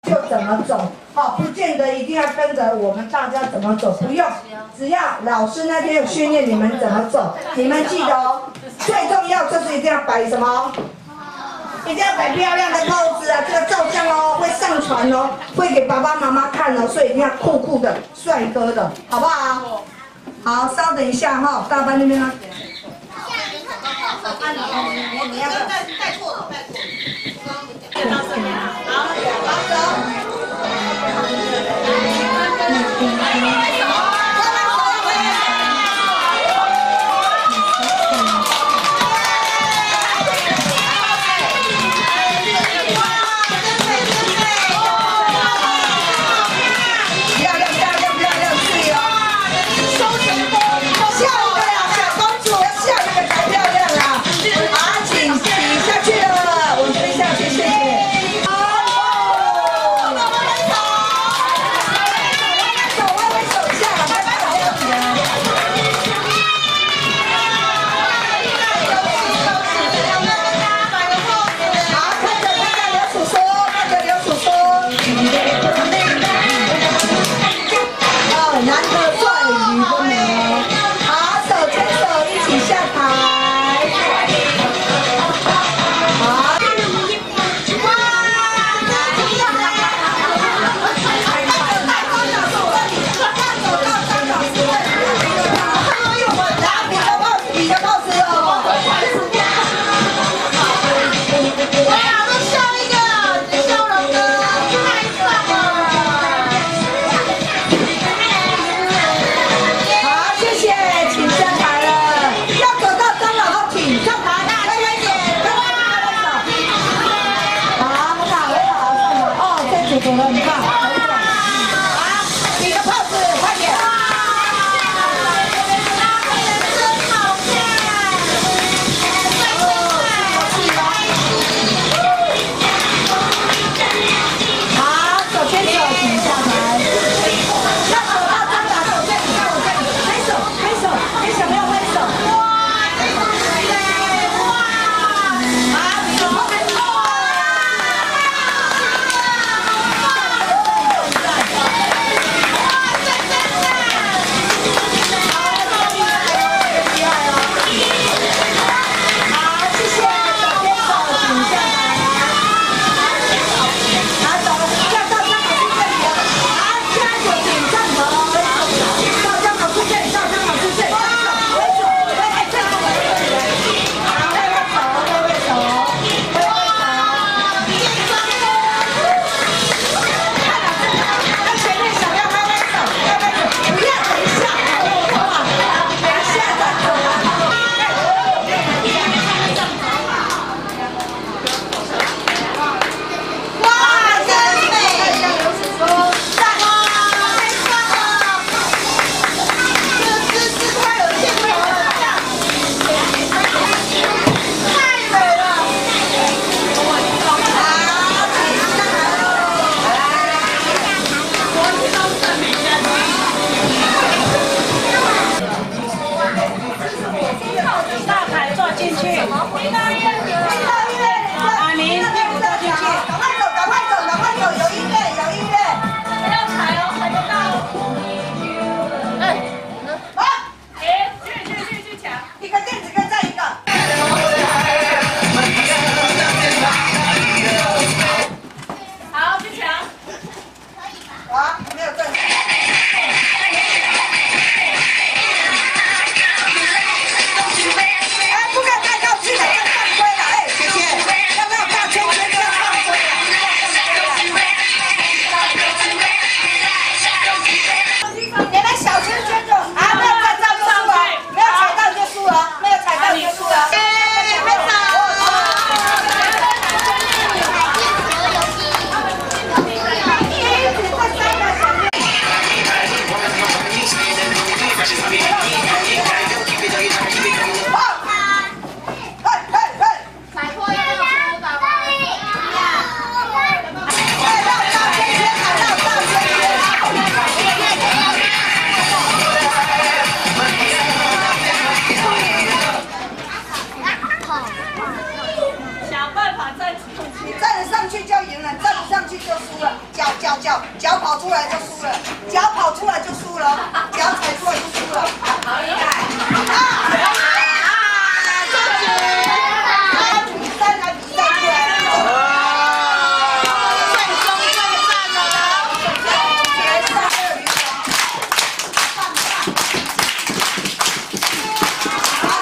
就怎么走，好，不见得一定要跟着我们大家怎么走，不用，只要老师那天有训练你们怎么走，你们记得哦。最重要就是一定要摆什么？一定要摆漂亮的 pose 啊！这个照相哦，会上传哦，会给爸爸妈妈看哦，所以一定要酷酷的、帅哥的，好不好？好，稍等一下哈，大班那边呢？你要带错了，带错了。好，走。 去就输了，脚跑出来就输了，脚跑出来就输了，脚踩出来就输了。好厉害！比赛来比赛出来了。最终对战了，决赛的鱼棒，好，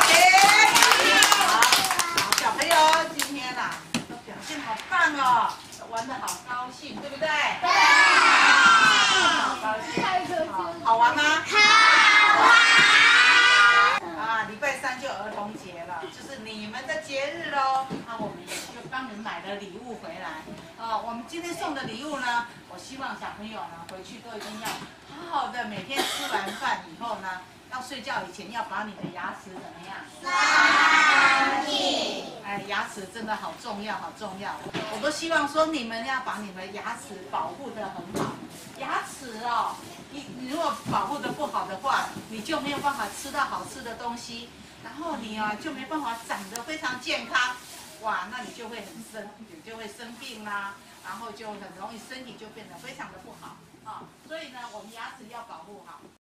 小朋友今天呐都表现好棒哦，玩得好高兴，对不对？对。好高兴，好玩吗？好玩。啊，礼拜三就儿童节了，就是你们的节日喽。那我们也就帮你们买了礼物回来。我们今天送的礼物呢，我希望小朋友呢回去都一定要好好的，每天吃完饭以后呢，要睡觉以前要把你的牙齿怎么样？刷净。哎，牙齿真的好重要，好重要。我都希望说你们要把你们牙齿保护得很好。牙齿哦，你如果保护得不好的话，你就没有办法吃到好吃的东西，然后你啊就没办法长得非常健康。哇，那你就会你就会生病啦，然后就很容易身体就变得非常的不好啊。所以呢，我们牙齿要保护好。